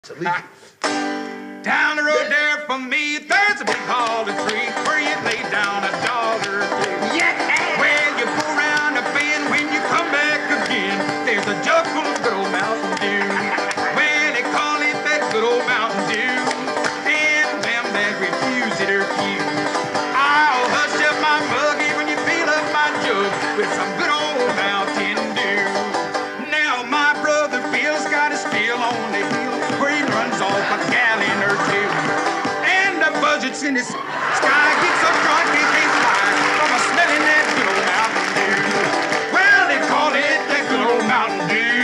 Down the road there from me, there's a big hollow tree where you lay down $1 or two. Yeah! Well, you pull around the bend when you come back again. There's a jug full of good old Mountain Dew. Well, they call it that good old Mountain Dew. And them that refuse it are few. I'll hush up my buggy when you fill up my jug with some good old Mountain Dew. Now my brother Bill's got a still on the hill where he runs off a gallon or two. And the buzzards in the sky get so drunk they can't fly from a smelling that good old Mountain Dew. Well, they call it that good old Mountain Dew.